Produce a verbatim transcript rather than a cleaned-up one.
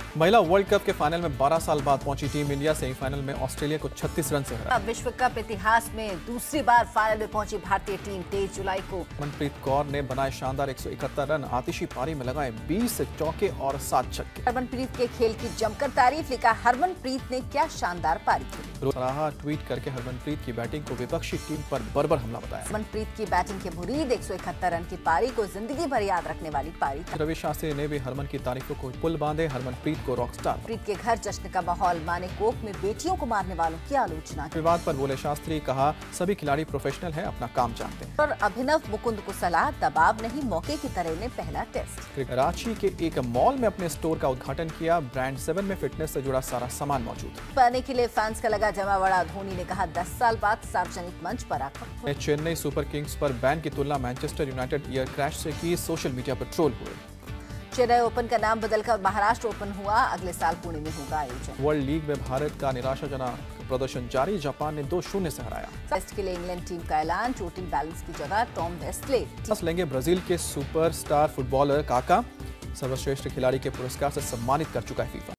महिला world cup के final में बारह साल बाद पहुंची टीम इंडिया सेमीफाइनल में ऑस्ट्रेलिया को छत्तीस रन से हराया। विश्व कप इतिहास में दूसरी बार फाइनल में पहुंची भारतीय टीम तेईस जुलाई को। मनप्रीत कौर ने बनाए शानदार एक सौ इकहत्तर रन, आतिशी पारी में लगाए बीस चौके और सात छक्के। हरमनप्रीत के खेल की जमकर तारीफ, लिखा हरमनप्रीत ने क्या शानदार पारी की। सराहा ट्वीट करके हरमनप्रीत की बैटिंग को विपक्षी टीम पर बर्बर हमला बताया। हरमनप्रीत की बैटिंग के मुरीद, एक सौ इकहत्तर रन की पारी को जिंदगी भर याद रखने वाली पारी। रवि शास्त्री ने भी हरमन की तारीफों को पुल बांधे, हरमनप्रीत को रॉकस्टार। प्रीत के घर जश्न का माहौल, माने कोक में बेटियों को मारने वालों की आलोचना। विवाद पर बोले शास्त्री, कहा सभी खिलाड़ी प्रोफेशनल हैं, अपना काम जानते हैं। और अभिनव मुकुंद को सलाह, दबाव नहीं मौके की तरह ने पहला टेस्ट। रांची के एक मॉल में अपने स्टोर का उद्घाटन किया, ब्रांड सेवन में फिटनेस से जुड़ा सारा सामान मौजूद। पाने के लिए फैंस का लगा जमावड़ा, धोनी ने कहा दस साल बाद सार्वजनिक मंच पर आकर। चेन्नई सुपर किंग्स पर बैन की तुलना मैनचेस्टर यूनाइटेड एयर क्रैश से की, सोशल मीडिया पर ट्रोल हुए। चेन्नई ओपन का नाम बदलकर महाराष्ट्र ओपन हुआ, अगले साल पुणे में होगा आयोजन। वर्ल्ड लीग में भारत का निराशाजनक प्रदर्शन जारी, जापान ने दो शून्य से हराया। टेस्ट के लिए इंग्लैंड टीम का ऐलान, चोटिल बैलेंस की जगह टॉम वेस्टले लेंगे ब्राजील के सुपरस्टार फुटबॉलर काका, सर्वश्रेष्ठ खिलाड़ी के पुरस्कार से सम्मानित कर चुका है फीफा।